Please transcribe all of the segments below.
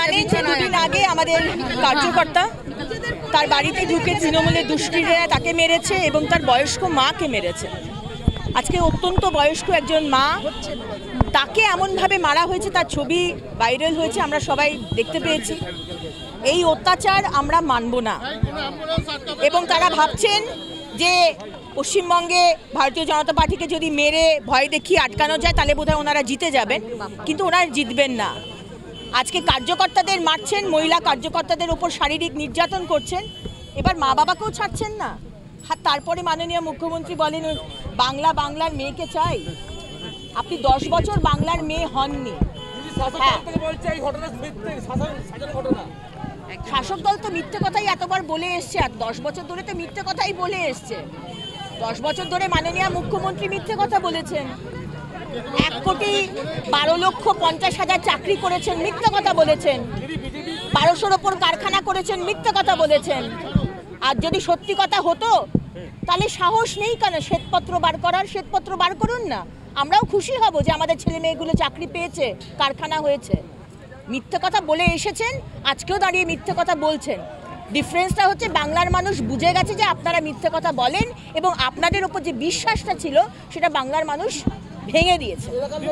জানেন যে দুদিন আগে আমাদের কার্যকর্তা তার বাড়িতে ঢুকে তৃণমূলের দুষ্কৃতীরা তাকে মেরেছে এবং তার বয়স্ক মাকে মেরেছে। আজকে অত্যন্ত বয়স্ক একজন মা, তাকে এমনভাবে মারা হয়েছে, তার ছবি ভাইরাল হয়েছে, আমরা সবাই দেখতে পেয়েছি। এই অত্যাচার আমরা মানব না। এবং তারা ভাবছেন যে পশ্চিমবঙ্গে ভারতীয় জনতা পার্টিকে যদি মেরে ভয় দেখিয়ে আটকানো যায় তাহলে বোধহয় ওনারা জিতে যাবেন, কিন্তু ওনারা জিতবেন না। আজকে কার্যকর্তাদের মারছেন, মহিলা কার্যকর্তাদের ওপর শারীরিক নির্যাতন করছেন, এবার মা বাবাকেও ছাড়ছেন না। আর তারপরে মাননীয় মুখ্যমন্ত্রী বলেন বাংলার মেয়েকে চাই। আপনি 10 বছর বাংলার মেয়ে হননি। হ্যাঁ, শাসক দল তো মিথ্যে কথাই এতবার বলে এসছে, আর 10 বছর ধরে তো মিথ্যে কথাই বলে এসছে। 10 বছর ধরে মাননীয় মুখ্যমন্ত্রী মিথ্যে কথা বলেছেন। 1,12,50,000 চাকরি করেছেন, মিথ্যে কথা বলেছেন। 1200-র ওপর কারখানা করেছেন, মিথ্যে কথা বলেছেন। আর যদি সত্যি কথা হতো তাহলে সাহস নেই কেন শ্বেতপত্র বার করার? শ্বেতপত্র বার করুন না, আমরাও খুশি হব যে আমাদের ছেলে মেয়েগুলো চাকরি পেয়েছে, কারখানা হয়েছে। মিথ্যে কথা বলে এসেছেন, আজকেও দাঁড়িয়ে মিথ্যে কথা বলছেন। ডিফারেন্সটা হচ্ছে বাংলার মানুষ বুঝে গেছে যে আপনারা মিথ্যে কথা বলেন এবং আপনাদের ওপর যে বিশ্বাসটা ছিল সেটা বাংলার মানুষ ভেঙে দিয়েছে।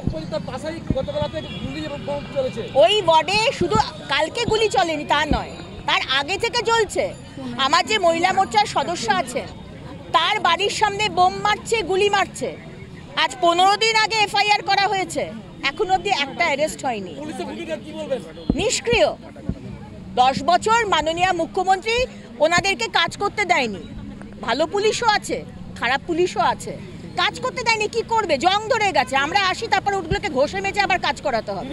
ওই ওয়ার্ডে শুধু কালকে গুলি চলেনি তা নয়, তার আগে থেকে চলছে। আমার যে মহিলা মোর্চার সদস্য আছেন তার বাড়ির সামনে বোম মারছে, গুলি মারছে। আজ 15 দিন আগে এফআইআর করা হয়েছে, এখন অবধি একটা অ্যারেস্ট হয়নি। নিষ্ক্রিয়। 10 বছর মাননীয় মুখ্যমন্ত্রী ওনাদেরকে কাজ করতে দেয়নি। ভালো পুলিশও আছে, খারাপ পুলিশও আছে, কাজ করতে দেয়নি। কি করবে? জং ধরে গেছে। আমরা আসি, তারপর ওগুলোকে ঘষে মেজে আবার কাজ করাতে হবে।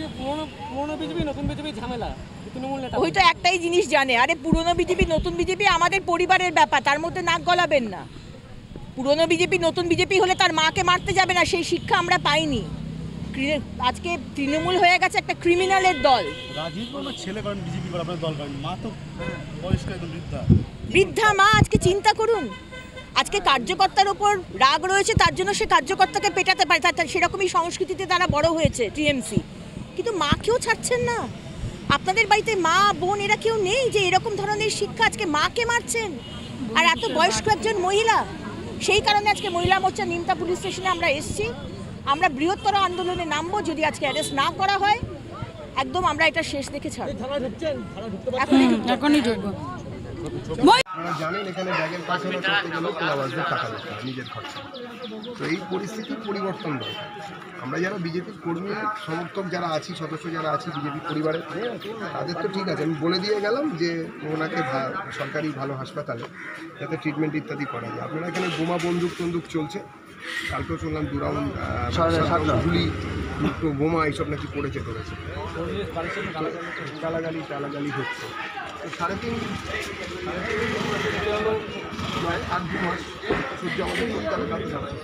ওই তো একটাই জিনিস জানে, আরে পুরনো বিজেপি নতুন বিজেপি আমাদের পরিবারের ব্যাপার, তার মধ্যে নাক গলাবেন না। পুরনো বিজেপি নতুন বিজেপি হলে তার মাকে মারতে যাবে না, সেই শিক্ষা আমরা পাইনি। আজকে তৃণমূল হয়ে গেছে একটা ক্রিমিনালের দল। বৃদ্ধা মা, আজকে চিন্তা করুন। আজকে কার্যকর্তার ওপর রাগ রয়েছে, তার জন্য সে কার্যকর্তাকে পেটাতে পারে, তার সেরকমই সংস্কৃতিতে তারা বড় হয়েছে টিএমসি। কিন্তু মাকেও ছাড়ছেন না। আপনাদের বাড়িতে মা বোন এরা কেউ নেই যে এরকম ধরনের শিক্ষা? আজকে মাকে মারছেন, আর এত বয়স্ক একজন মহিলা। সেই কারণে আজকে মহিলা মোর্চা নিমতা পুলিশ স্টেশনে আমরা এসেছি। আমরা বৃহত্তর আন্দোলনে নামবো যদি আজকে অ্যারেস্ট না করা হয়। একদম আমরা এটা শেষ দেখে ছাড়ব। এখনই ঢুকবো। আপনারা জানেন এখানে ব্যাগের কাছে করতে গেলে তোলাবাজদের টাকা দিতে হয় নিজের খরচা। তো এই পরিস্থিতির পরিবর্তন দরকার। আমরা যারা বিজেপির কর্মী সমর্থক যারা আছি, সদস্য যারা আছি বিজেপি পরিবারের, তাদের তো ঠিক আছে, আমি বলে দিয়ে গেলাম যে ওনাকে সরকারি ভালো হাসপাতালে যাতে ট্রিটমেন্ট ইত্যাদি করা যায়। আপনারা এখানে বোমা বন্দুক চলছে, কালকেও শুনলাম 2 রাউন্ড গুলি, বোমা এইসব নাকি পড়েছে ধরেছে, টালাগালি হচ্ছে। 3.5 মাস সূর্য আমাদের করতে হবে,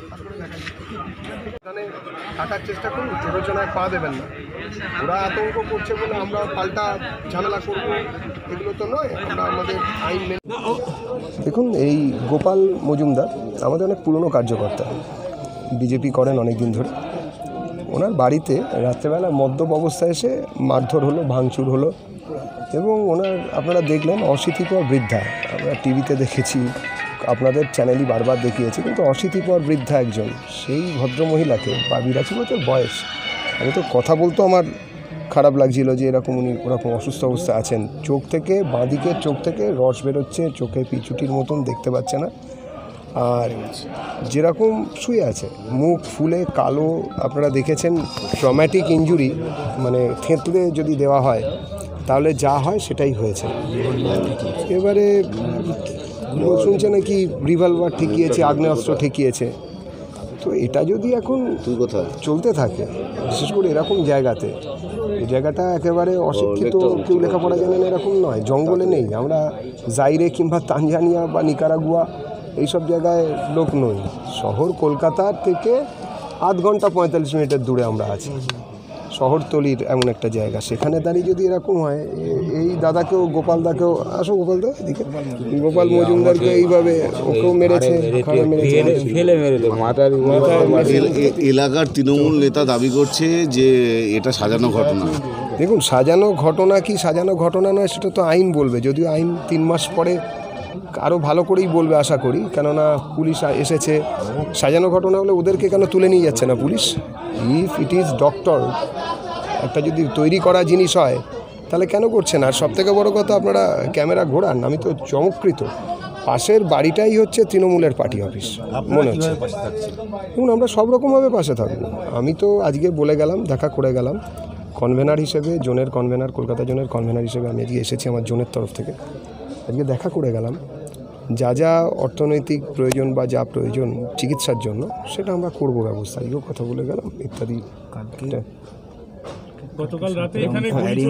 এখানে থাকার চেষ্টা করুন, প্ররোচনায় পা দেবেন না। ওরা আতঙ্ক করছে বলে আমরা পাল্টা ঝামেলা করবো, এগুলো তো নয়। আমরা আমাদের আইন মেনে। দেখুন, এই গোপাল মজুমদার আমাদের অনেক পুরনো কার্যকর্তা, বিজেপি করেন অনেক দিন ধরে। ওনার বাড়িতে রাত্রেবেলা মদ্যপ অবস্থায় এসে মারধর হলো, ভাঙচুর হলো, এবং ওনার আপনারা দেখলেন অশীতিপর বৃদ্ধা, আমরা টিভিতে দেখেছি, আপনাদের চ্যানেলই বারবার দেখিয়েছি, কিন্তু অশীতিপর বৃদ্ধা একজন, সেই ভদ্রমহিলাকে 82 বছর বয়স। আমি তো কথা বলতো আমার খারাপ লাগছিল যে এরকম উনি ওরকম অসুস্থ অবস্থা আছেন। চোখ থেকে, বাঁদিকের চোখ থেকে রস বেরোচ্ছে, চোখে পিছুটির মতন, দেখতে পাচ্ছে না, আর যেরকম শুয়ে আছে, মুখ ফুলে কালো। আপনারা দেখেছেন ট্রমেটিক ইনজুরি, মানে থেঁতলে যদি দেওয়া হয় তাহলে যা হয় সেটাই হয়েছে। এবারে শুনছে নাকি রিভলভার ঠেকিয়েছে, আগ্নেয়াস্ত্র ঠেকিয়েছে। তো এটা যদি এখন চলতে থাকে, বিশেষ করে এরকম জায়গাতে, এই জায়গাটা একেবারে অশিক্ষিত, কেউ লেখাপড়া জানেন এরকম নয়, জঙ্গলে নেই। আমরা জাইরে কিংবা তানজানিয়া বা নিকারাগুয়া এইসব জায়গায় লোক নই। শহর কলকাতার থেকে 8 ঘন্টা 45 মিনিটের দূরে আমরা আছি, শহরতলির এমন একটা জায়গা। সেখানে দাঁড়িয়ে যদি এরকম হয়, এই দাদাকেও, গোপালদাকেও, আসো গোপালদা এদিকে, গোপাল মজুমদারকে এইভাবে ওকেও মেরেছে, এলাকার তৃণমূল নেতা দাবি করছে যে এটা সাজানো ঘটনা। দেখুন, সাজানো ঘটনা কি সাজানো ঘটনা নয় সেটা তো আইন বলবে, যদিও আইন 3 মাস পরে আরও ভালো করেই বলবে আশা করি, কেননা পুলিশ এসেছে। সাজানো ঘটনা হলে ওদেরকে কেন তুলে নিয়ে যাচ্ছে না police? If it is doctor, একটা যদি তৈরি করা জিনিস হয় তাহলে কেন করছে না? আর সবথেকে বড় কথা, আপনারা ক্যামেরা ঘোরান, আমি তো চমৎকৃত। পাশের বাড়িটাই হচ্ছে তৃণমূলের পার্টি অফিস মনে হচ্ছে। দেখুন, আমরা সব রকমভাবে পাশে থাকবো। আমি তো আজকে বলে গেলাম, দেখা করে গেলাম কনভেনার হিসেবে, জোনের কনভেনার, কলকাতা জোনের কনভেনার হিসেবে আমি আজকে এসেছি আমার জোনের তরফ থেকে। আজকে দেখা করে গেলাম যা যা অর্থনৈতিক প্রয়োজন বা যা প্রয়োজন চিকিৎসার জন্য সেটা আমরা করব ব্যবস্থা। এগুলো কথা বলে গেলাম ইত্যাদি। গতকাল রাতে এখানে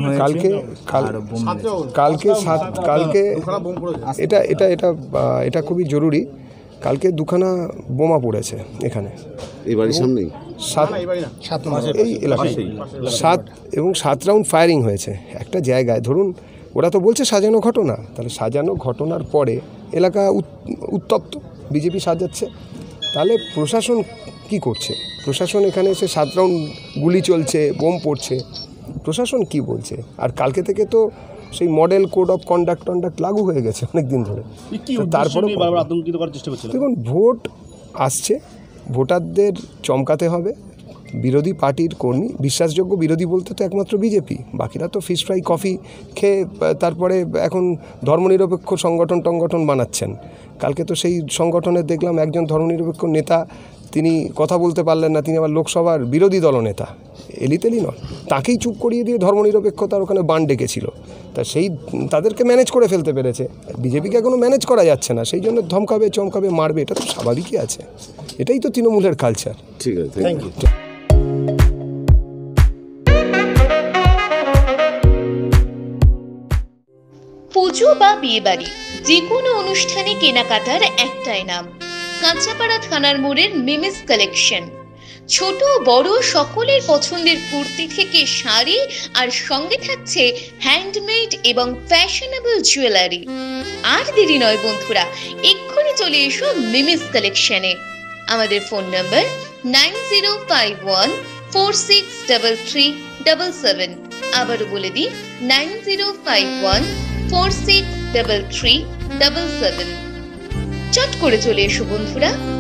কালকে এটা এটা এটা এটা খুবই জরুরি। কালকে 2খানা বোমা পড়েছে এখানে, এই বাড়ির সামনেই, এই এলাকায় 7 রাউন্ড ফায়ারিং হয়েছে একটা জায়গায়। ধরুন, ওরা তো বলছে সাজানো ঘটনা, তাহলে সাজানো ঘটনার পরে এলাকা উত্তপ্ত, বিজেপি সাজাচ্ছে, তাহলে প্রশাসন কি করছে? প্রশাসন এখানে এসে 7 রাউন্ড গুলি চলছে, বোম পড়ছে, প্রশাসন কি বলছে? আর কালকে থেকে তো সেই মডেল কোড অফ কন্ডাক্ট লাগু হয়ে গেছে অনেক দিন ধরে। তারপরে দেখুন, ভোট আসছে, ভোটারদের চমকাতে হবে। বিরোধী পার্টির কর্মী, বিশ্বাসযোগ্য বিরোধী বলতে তো একমাত্র বিজেপি, বাকিরা তো ফিশ ফ্রাই কফি খেয়ে তারপরে এখন ধর্মনিরপেক্ষ সংগঠন বানাচ্ছেন। কালকে তো সেই সংগঠনের দেখলাম একজন ধর্মনিরপেক্ষ নেতা, তিনি কথা বলতে পারলেন না, তিনি আবার লোকসভার বিরোধী দলনেতা, এলিতেলি নয়, তাকেই চুপ করিয়ে দিয়ে ধর্মনিরপেক্ষতার ওখানে বান ডেকেছিল। তা তাদেরকে ম্যানেজ করে ফেলতে পেরেছে, বিজেপিকে এখনও ম্যানেজ করা যাচ্ছে না, সেই জন্য ধমকাবে চমকাবে মারবে, এটা তো স্বাভাবিকই আছে, এটাই তো তৃণমূলের কালচার। ঠিক আছে, থ্যাংক ইউ। পুজো বা বিয়ে বাড়ি, যে কোনো অনুষ্ঠানে কেনাকাটার একটাই নাম, কাঁচাপাড়া থানার মোড়ের মিমিস কালেকশন। ছোট বড় সকলের পছন্দের কুর্তি থেকে শাড়ি, আর সঙ্গে থাকছে হ্যান্ডমেড এবং ফ্যাশনেবল জুয়েলারি। আর দেরি নয় বন্ধুরা, এক্ষুনি চলে এসো মিমিস কালেকশনে। আমাদের ফোন নাম্বার 9051463377। আবারও বলে দিই, 9051463377। চট করে চলে এসো বন্ধুরা।